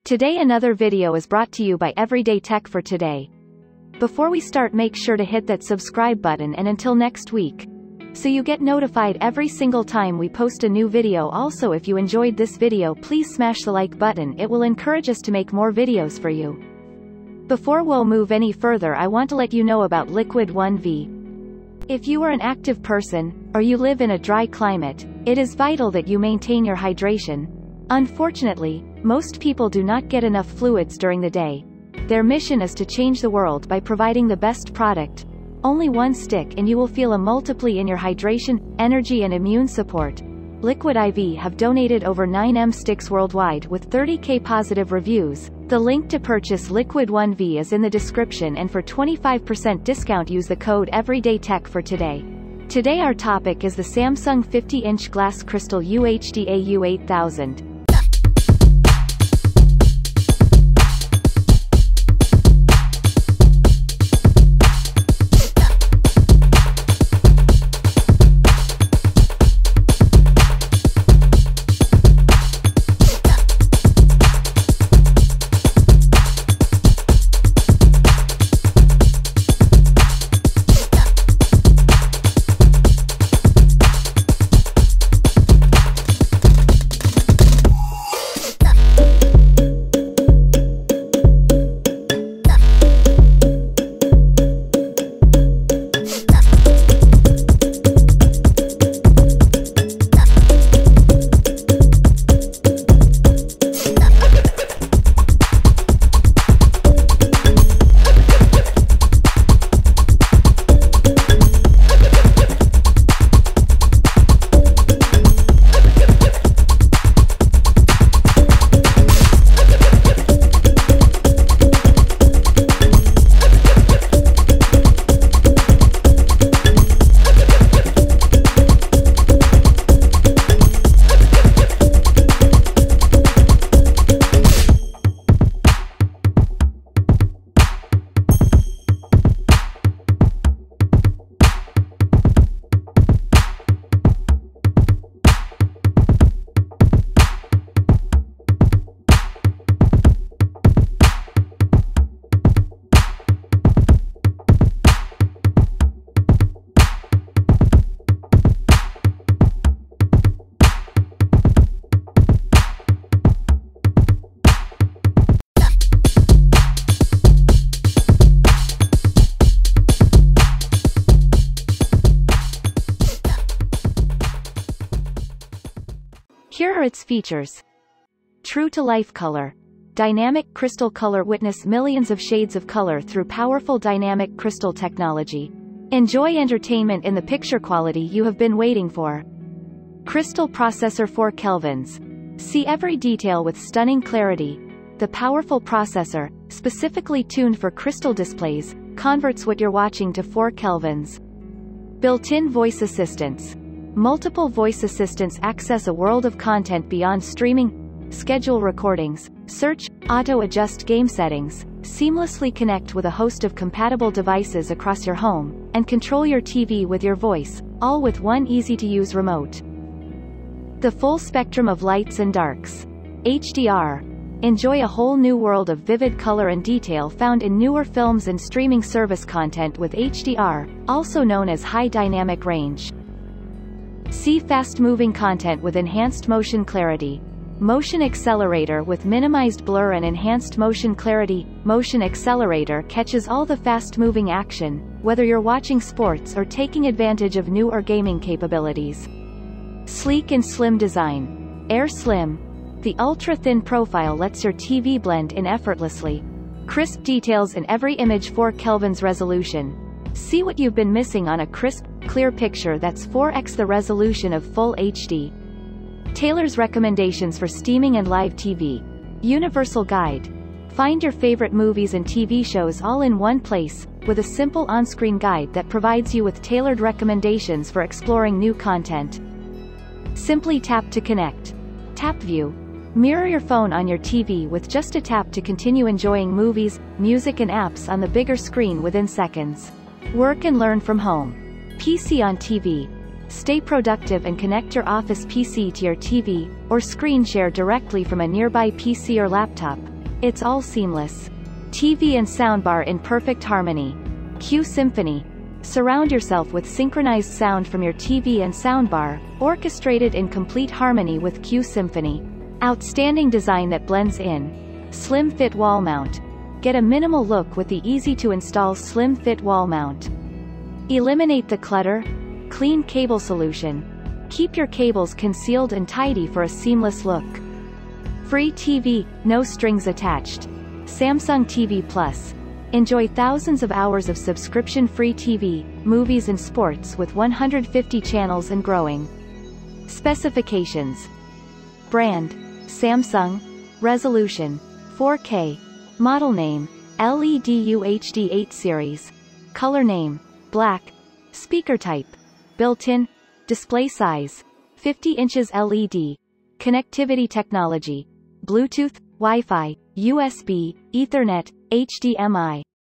Today another video is brought to you by Everyday Tech for Today. Before we start, make sure to hit that subscribe button, and until next week, so you get notified every single time we post a new video. Also, if you enjoyed this video, please smash the like button. It will encourage us to make more videos for you. Before we'll move any further, I want to let you know about Liquid One-V. If you are an active person, or you live in a dry climate, it is vital that you maintain your hydration. Unfortunately, most people do not get enough fluids during the day. Their mission is to change the world by providing the best product. Only one stick and you will feel a multiply in your hydration, energy and immune support. Liquid IV have donated over 9M sticks worldwide with 30k positive reviews. The link to purchase Liquid One-V is in the description, and for 25% discount use the code EverydayTech for today. Today our topic is the Samsung 50-inch glass crystal UHD AU8000. Here are its features. True-to-life color. Dynamic crystal color. Witness millions of shades of color through powerful dynamic crystal technology. Enjoy entertainment in the picture quality you have been waiting for. Crystal processor 4 kelvins. See every detail with stunning clarity. The powerful processor, specifically tuned for crystal displays, converts what you're watching to 4 kelvins. Built-in voice assistants. Multiple voice assistants access a world of content beyond streaming, schedule recordings, search, auto-adjust game settings, seamlessly connect with a host of compatible devices across your home, and control your TV with your voice, all with one easy-to-use remote. The full spectrum of lights and darks. HDR. Enjoy a whole new world of vivid color and detail found in newer films and streaming service content with HDR, also known as high dynamic range. See fast-moving content with enhanced motion clarity. Motion accelerator with minimized blur and enhanced motion clarity. Motion accelerator catches all the fast-moving action, whether you're watching sports or taking advantage of new or gaming capabilities. Sleek and slim design. Air Slim. The ultra-thin profile lets your TV blend in effortlessly. Crisp details in every image. 4 kelvins resolution. See what you've been missing on a crisp, clear picture that's 4x the resolution of full HD. Taylor's recommendations for streaming and live TV. Universal guide. Find your favorite movies and TV shows all in one place, with a simple on-screen guide that provides you with tailored recommendations for exploring new content. Simply tap to connect. Tap View. Mirror your phone on your TV with just a tap to continue enjoying movies, music and apps on the bigger screen within seconds. Work and learn from home. PC on TV. Stay productive and connect your office PC to your TV, or screen share directly from a nearby PC or laptop, It's all seamless. TV and soundbar in perfect harmony. Q Symphony. Surround yourself with synchronized sound from your TV and soundbar, orchestrated in complete harmony with Q Symphony. Outstanding design that blends in. Slim fit wall mount. Get a minimal look with the easy-to-install slim fit wall mount. Eliminate the clutter. Clean cable solution. Keep your cables concealed and tidy for a seamless look. Free TV, no strings attached. Samsung TV Plus. Enjoy thousands of hours of subscription-free TV, movies and sports with 150 channels and growing. Specifications. Brand: Samsung. Resolution: 4K. Model name: LED UHD 8 series. Color name: black. Speaker type: built-in. Display size: 50 inches LED. Connectivity technology: Bluetooth, Wi-Fi, USB, Ethernet, HDMI.